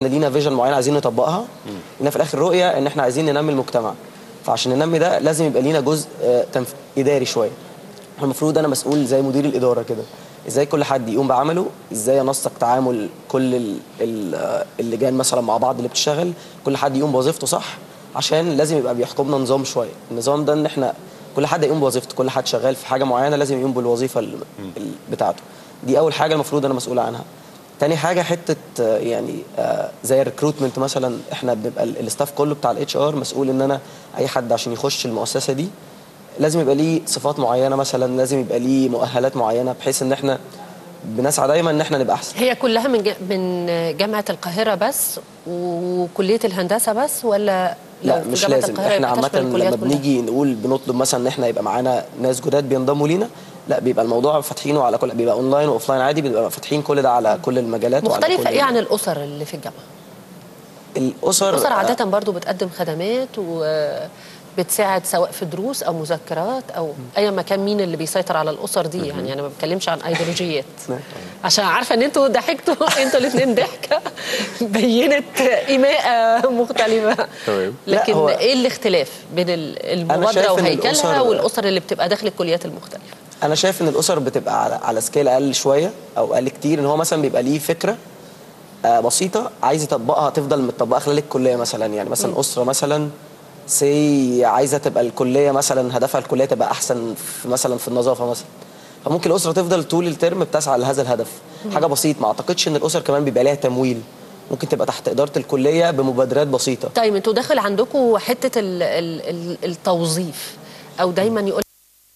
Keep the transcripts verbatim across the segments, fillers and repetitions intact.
لينا فيجن معين عايزين نطبقها، لينا في الاخر رؤيه ان احنا عايزين ننمي المجتمع. فعشان ننمي ده لازم يبقى لينا جزء تنف... اداري شويه. المفروض انا مسؤول زي مدير الاداره كده، ازاي كل حد يقوم بعمله، ازاي انسق تعامل كل ال... ال... اللجان مثلا مع بعض اللي بتشتغل، كل حد يقوم بوظيفته صح، عشان لازم يبقى بيحكمنا نظام شويه. النظام ده ان احنا كل حد يقوم بوظيفته، كل حد شغال في حاجه معينه لازم يقوم بالوظيفه ال... ال... بتاعته. دي اول حاجه المفروض انا مسؤول عنها. تاني حاجه حته يعني زي الريكروتمنت مثلا، احنا بنبقى الاستاف كله بتاع الاتش ار مسؤول ان انا اي حد عشان يخش المؤسسه دي لازم يبقى ليه صفات معينه، مثلا لازم يبقى ليه مؤهلات معينه، بحيث ان احنا بنسعى دايما ان احنا نبقى احسن. هي كلها من من جامعه القاهره بس وكليه الهندسه بس، ولا لا مش لازم؟ احنا عامه لما بنيجي نقول بنطلب مثلا ان احنا يبقى معانا ناس جداد بينضموا لينا، لا بيبقى الموضوع فاتحينه على كل، بيبقى اونلاين واوفلاين عادي، بيبقى فاتحين كل ده على كل المجالات. مختلفه ايه عن الاسر اللي في الجامعه؟ الاسر الاسر عاده برضو بتقدم خدمات وبتساعد سواء في دروس او مذكرات او اي مكان. مين اللي بيسيطر على الاسر دي؟ يعني انا ما بتكلمش عن ايديولوجيات عشان عارفه ان انتوا ضحكتوا انتوا الاثنين ضحكه بينت ايماء مختلفه. لكن ايه الاختلاف بين المبادره وهيكلها والاسر اللي بتبقى داخل الكليات المختلفه؟ انا شايف ان الاسر بتبقى على, على سكيل اقل شويه او اقل كتير، ان هو مثلا بيبقى ليه فكره بسيطه عايز يطبقها تفضل متطبقه خلال الكليه مثلا. يعني مثلا م. اسره مثلا سي عايزه تبقى الكليه مثلا هدفها الكليه تبقى احسن في مثلا في النظافه مثلا، فممكن الاسره تفضل طول الترم بتسعى لهذا الهدف. م. حاجه بسيطه. ما اعتقدش ان الاسر كمان بيبقى ليها تمويل، ممكن تبقى تحت اداره الكليه بمبادرات بسيطه. طيب انتوا داخل عندكم حته ال ال التوظيف، او دايما يقول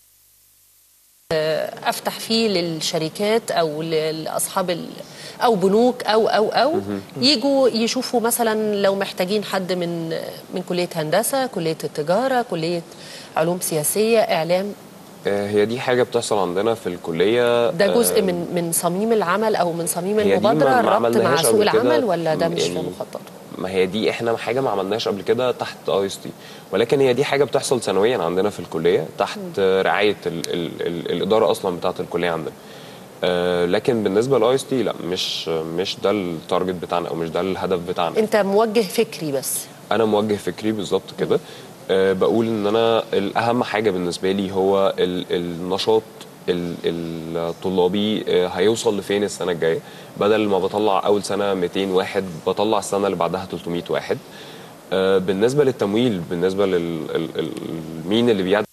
افتح فيه للشركات او لاصحاب او بنوك او او او يجوا يشوفوا مثلا لو محتاجين حد من من كليه هندسه، كليه التجاره، كليه علوم سياسيه، اعلام. هي دي حاجه بتحصل عندنا في الكليه. ده جزء من من صميم العمل او من صميم المبادره، الربط مع سوق العمل، ولا ده مش في مخططه؟ ما هي دي احنا حاجه ما عملناش قبل كده تحت اي اس تي، ولكن هي دي حاجه بتحصل سنويا عندنا في الكليه تحت رعايه ال ال ال الاداره اصلا بتاعه الكليه عندنا. آه لكن بالنسبه للاي اس تي لا، مش مش ده التارجت بتاعنا او مش ده الهدف بتاعنا. انت موجه فكري بس؟ انا موجه فكري بالظبط كده. آه بقول ان انا الاهم حاجه بالنسبه لي هو ال النشاط الطلابي هيوصل لفين السنه الجايه. بدل ما بطلع اول سنه مئتين واحد بطلع السنه اللي بعدها ثلاثمئة واحد. بالنسبه للتمويل، بالنسبه لمين اللي بيعد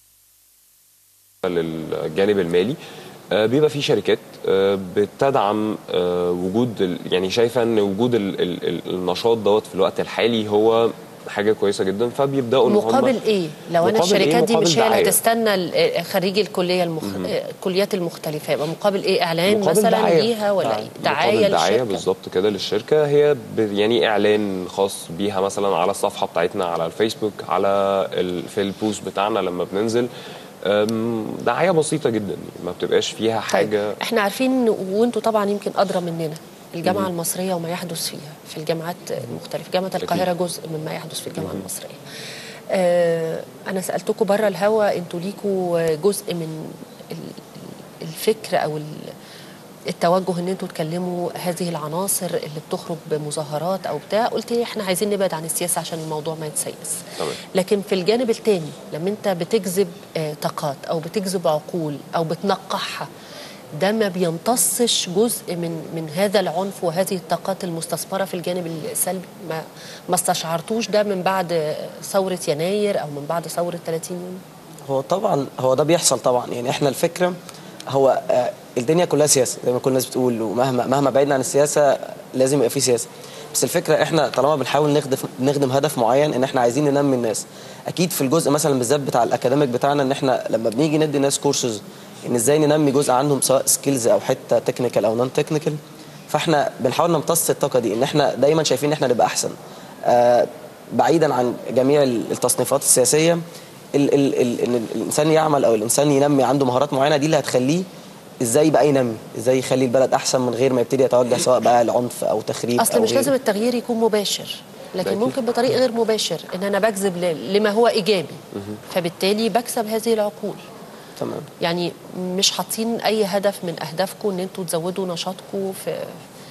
للجانب المالي، بيبقى في شركات بتدعم وجود، يعني شايفه ان وجود النشاط دوت في الوقت الحالي هو حاجه كويسه جدا، فبيبداوا ان هم مقابل ايه؟ لو انا الشركات دي مش هي اللي هتستنى خريجي الكليه المخ... الكليات المختلفه، يبقى مقابل ايه؟ اعلان مثلا دعاية. ليها ولا ايه؟ دعايه دعايه بالظبط كده للشركه. هي يعني اعلان خاص بيها مثلا على الصفحه بتاعتنا على الفيسبوك، على ال... في البوست بتاعنا لما بننزل. دعايه بسيطه جدا ما بتبقاش فيها حاجه. طيب. احنا عارفين وانتوا طبعا يمكن ادرى مننا الجامعة مم. المصرية وما يحدث فيها في الجامعات المختلفة. جامعة القاهرة جزء مما يحدث في الجامعة مم. المصرية. آه أنا سألتكم بره الهوا، أنتوا ليكوا جزء من الفكر أو التوجه أن أنتوا تكلموا هذه العناصر اللي بتخرج بمظاهرات أو بتاع. قلت إحنا عايزين نبعد عن السياسة عشان الموضوع ما يتسيس. لكن في الجانب الثاني لما أنت بتجذب آه طاقات أو بتجذب عقول أو بتنقحها، ده ما بيمتصش جزء من من هذا العنف وهذه الطاقات المستثمره في الجانب السلبي؟ ما ما استشعرتوش ده من بعد ثوره يناير او من بعد ثوره ثلاثين يونيو؟ هو طبعا هو ده بيحصل طبعا. يعني احنا الفكره هو آه الدنيا كلها سياسه زي ما كل الناس بتقول، ومهما مهما بعدنا عن السياسه لازم يبقى في سياسه. بس الفكره احنا طالما بنحاول نخدم نخدم هدف معين ان احنا عايزين ننمي الناس، اكيد في الجزء مثلا بالذات بتاع الاكاديميك بتاعنا ان احنا لما بنيجي ندي الناس كورسز ان ازاي ننمي جزء عندهم سواء سكيلز او حته تكنيكال او نون تكنيكال، فاحنا بنحاول نمتص الطاقه دي ان احنا دايما شايفين ان احنا نبقى احسن. آه بعيدا عن جميع التصنيفات السياسيه، ال ال ال ان الانسان يعمل او الانسان ينمي عنده مهارات معينه، دي اللي هتخليه ازاي بقى ينمي، ازاي يخلي البلد احسن من غير ما يبتدي يتوجه سواء بقى العنف او تخريب. اصل مش لازم التغيير يكون مباشر، لكن ممكن بطريق غير مباشر ان انا بجذب لما هو ايجابي، فبالتالي بكسب هذه العقول. تمام. يعني مش حاطين اي هدف من اهدافكم ان انتوا تزودوا نشاطكم في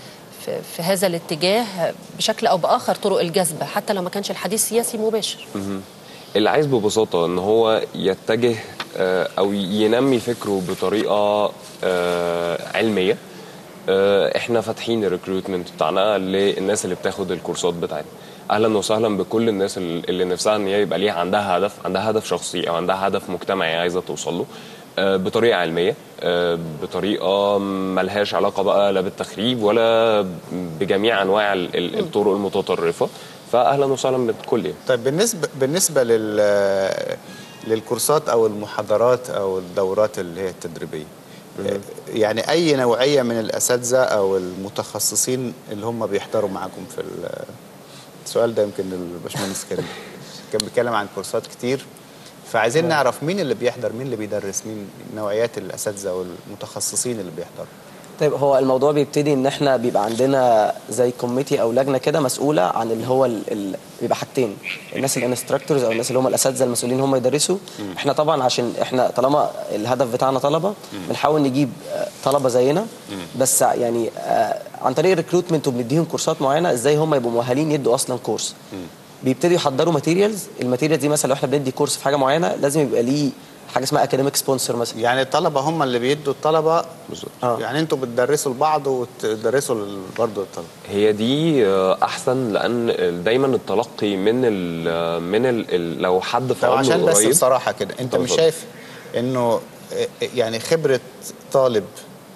في, في هذا الاتجاه بشكل او باخر طرق الجذب، حتى لو ما كانش الحديث سياسي مباشر. اللي عايز ببساطه ان هو يتجه او ينمي فكره بطريقه علميه. احنا فاتحين الريكروتمنت بتاعنا للناس اللي بتاخد الكورسات بتاعتنا. اهلا وسهلا بكل الناس اللي نفسها ان هي يبقى ليها عندها هدف، عندها هدف شخصي او عندها هدف مجتمعي عايزه توصل له بطريقه علميه، بطريقه ملهاش علاقه بقى لا بالتخريب ولا بجميع انواع الطرق المتطرفه. فاهلا وسهلا بالكل. طيب بالنسبه بالنسبه لل للكورسات او المحاضرات او الدورات اللي هي التدريبيه، يعني اي نوعيه من الاساتذه او المتخصصين اللي هم بيحضروا معاكم في السؤال ده؟ يمكن الباشمهندس كريم كان بيتكلم عن كورسات كتير، فعايزين نعرف مين اللي بيحضر، مين اللي بيدرس، مين نوعيات الاساتذه والمتخصصين اللي بيحضروا. طيب هو الموضوع بيبتدي ان احنا بيبقى عندنا زي كوميتي او لجنه كده مسؤوله عن اللي هو ال ال بيبقى حاجتين، الناس الانستراكتورز او الناس اللي هم الاساتذه المسؤولين هم يدرسوا. مم. احنا طبعا عشان احنا طالما الهدف بتاعنا طلبه بنحاول نجيب طلبه زينا. مم. بس يعني عن طريق الريكروتمنت وبنديهم كورسات معينه ازاي هم يبقوا مؤهلين يدوا اصلا كورس. مم. بيبتدوا يحضروا ماتيريالز، الماتيريالز دي مثلا لو احنا بندي كورس في حاجه معينه لازم يبقى ليه حاجه اسمها اكاديميك سبونسر مثلا. يعني الطلبه هم اللي بيدوا الطلبه بالظبط. آه. يعني انتوا بتدرسوا لبعض وتدرسوا برضه الطلبه. هي دي احسن، لان دايما التلقي من ال من ال لو حد في عمره عشان قريب. بس بصراحه كده انت مش شايف انه يعني خبره طالب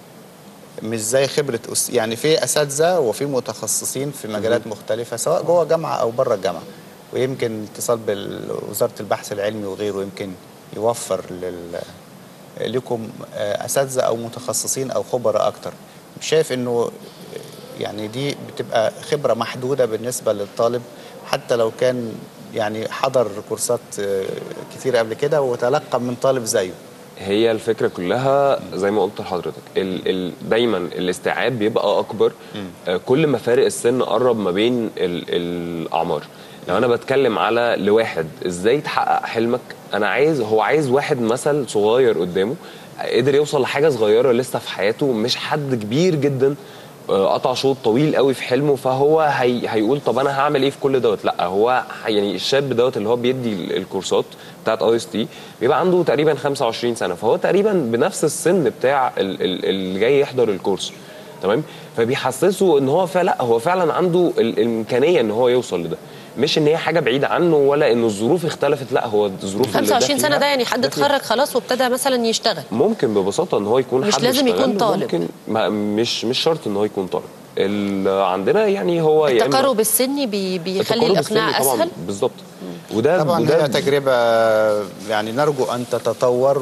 مش زي خبره أس... يعني في اساتذه وفي متخصصين في مجالات م- مختلفه سواء جوه الجامعه او بره الجامعه، ويمكن اتصال بوزاره البحث العلمي وغيره يمكن يوفر لل... لكم اساتذه او متخصصين او خبراء اكتر. مش شايف انه يعني دي بتبقى خبره محدوده بالنسبه للطالب حتى لو كان يعني حضر كورسات كتير قبل كده وتلقى من طالب زيه؟ هي الفكره كلها زي ما قلت لحضرتك، ال ال دايما الاستيعاب بيبقى اكبر م. كل ما فارق السن قرب ما بين ال الاعمار. لو انا بتكلم على لواحد ازاي تحقق حلمك، انا عايز هو عايز واحد مثل صغير قدامه قدر يوصل لحاجه صغيره لسه في حياته، مش حد كبير جدا قطع شوط طويل قوي في حلمه فهو هي هيقول طب انا هعمل ايه في كل دوت. لا، هو يعني الشاب دوت اللي هو بيدي الكورسات بتاعت اي اس تي بيبقى عنده تقريبا خمسة وعشرين سنه، فهو تقريبا بنفس السن بتاع اللي جاي يحضر الكورس. تمام، فبيحسسه ان هو فعلا هو فعلا عنده الامكانيه ان هو يوصل لده، مش ان هي حاجه بعيده عنه ولا ان الظروف اختلفت. لا، هو الظروف خمسة وعشرين سنه ده يعني حد اتخرج خلاص وابتدى مثلا يشتغل. ممكن ببساطه ان هو يكون مش حد لازم يكون طالب. ممكن مش مش شرط ان هو يكون طالب. عندنا يعني هو التقارب السني بي بيخلي الاقناع اسهل. بالظبط. وده طبعا وده هي تجربه يعني نرجو ان تتطور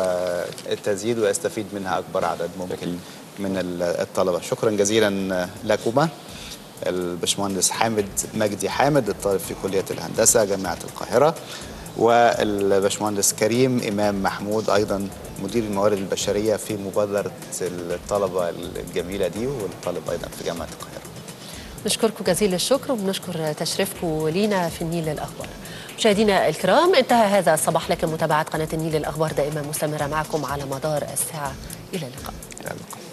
وتزيد ويستفيد منها اكبر عدد ممكن أكيد من الطلبه. شكرا جزيلا لكما الباشمهندس حامد مجدي حامد الطالب في كليه الهندسه جامعه القاهره، والباشمهندس كريم امام محمود ايضا مدير الموارد البشريه في مبادره الطلبه الجميله دي، والطالب ايضا في جامعه القاهره. نشكركم جزيل الشكر وبنشكر تشريفكم لينا في النيل الاخبار. مشاهدينا الكرام، انتهى هذا الصباح، لكن متابعه قناه النيل الاخبار دائما مستمره معكم على مدار الساعه. الى اللقاء. الى اللقاء.